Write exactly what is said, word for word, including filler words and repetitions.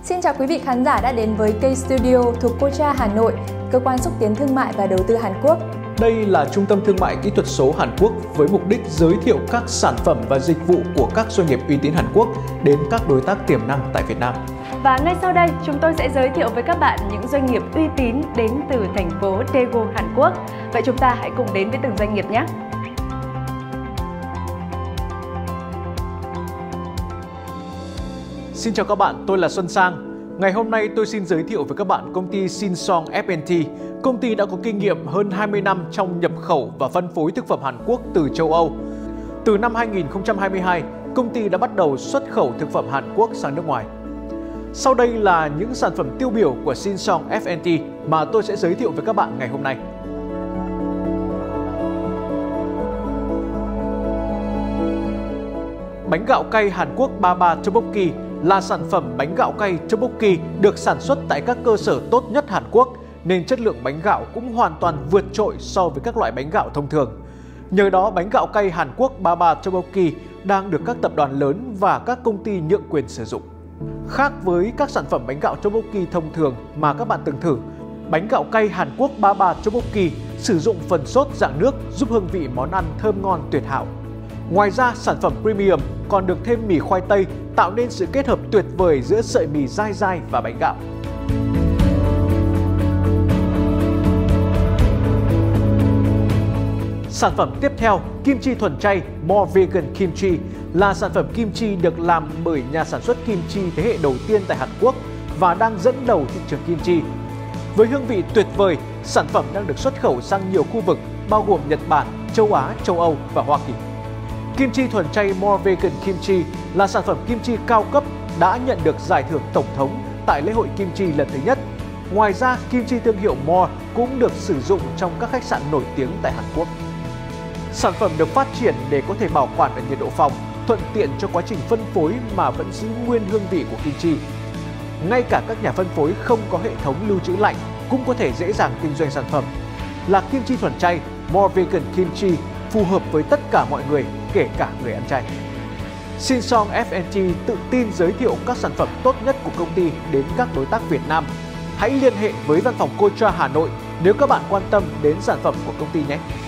Xin chào quý vị khán giả đã đến với K-Studio thuộc Cocha Hà Nội, cơ quan xúc tiến thương mại và đầu tư Hàn Quốc. Đây là trung tâm thương mại kỹ thuật số Hàn Quốc với mục đích giới thiệu các sản phẩm và dịch vụ của các doanh nghiệp uy tín Hàn Quốc đến các đối tác tiềm năng tại Việt Nam. Và ngay sau đây, chúng tôi sẽ giới thiệu với các bạn những doanh nghiệp uy tín đến từ thành phố Daegu, Hàn Quốc. Vậy chúng ta hãy cùng đến với từng doanh nghiệp nhé! Xin chào các bạn, tôi là Xuân Sang. Ngày hôm nay tôi xin giới thiệu với các bạn công ty Shinseong ép and tê. Công ty đã có kinh nghiệm hơn hai mươi năm trong nhập khẩu và phân phối thực phẩm Hàn Quốc từ châu Âu. Từ năm hai nghìn không trăm hai mươi hai, công ty đã bắt đầu xuất khẩu thực phẩm Hàn Quốc sang nước ngoài. Sau đây là những sản phẩm tiêu biểu của Shinseong ép and tê mà tôi sẽ giới thiệu với các bạn ngày hôm nay. Bánh gạo cay Hàn Quốc Baba Tteokbokki là sản phẩm bánh gạo cay tteokbokki được sản xuất tại các cơ sở tốt nhất Hàn Quốc, nên chất lượng bánh gạo cũng hoàn toàn vượt trội so với các loại bánh gạo thông thường. Nhờ đó, bánh gạo cay Hàn Quốc Baba Tteokbokki đang được các tập đoàn lớn và các công ty nhượng quyền sử dụng. Khác với các sản phẩm bánh gạo tteokbokki thông thường mà các bạn từng thử, bánh gạo cay Hàn Quốc Baba Tteokbokki sử dụng phần sốt dạng nước giúp hương vị món ăn thơm ngon tuyệt hảo. Ngoài ra, sản phẩm premium còn được thêm mì khoai tây, tạo nên sự kết hợp tuyệt vời giữa sợi mì dai dai và bánh gạo. Sản phẩm tiếp theo, kim chi thuần chay More Vegan Kimchi là sản phẩm kim chi được làm bởi nhà sản xuất kim chi thế hệ đầu tiên tại Hàn Quốc và đang dẫn đầu thị trường kim chi. Với hương vị tuyệt vời, sản phẩm đang được xuất khẩu sang nhiều khu vực bao gồm Nhật Bản, châu Á, châu Âu và Hoa Kỳ. Kim chi thuần chay More Vegan Kimchi là sản phẩm kim chi cao cấp đã nhận được giải thưởng tổng thống tại lễ hội kim chi lần thứ nhất. Ngoài ra, kim chi thương hiệu More cũng được sử dụng trong các khách sạn nổi tiếng tại Hàn Quốc. Sản phẩm được phát triển để có thể bảo quản ở nhiệt độ phòng, thuận tiện cho quá trình phân phối mà vẫn giữ nguyên hương vị của kim chi. Ngay cả các nhà phân phối không có hệ thống lưu trữ lạnh cũng có thể dễ dàng kinh doanh sản phẩm. Là kim chi thuần chay, More Vegan Kimchi phù hợp với tất cả mọi người, kể cả người ăn chay. Shinseong ép and tê tự tin giới thiệu các sản phẩm tốt nhất của công ty đến các đối tác Việt Nam. Hãy liên hệ với văn phòng Cocha Hà Nội nếu các bạn quan tâm đến sản phẩm của công ty nhé!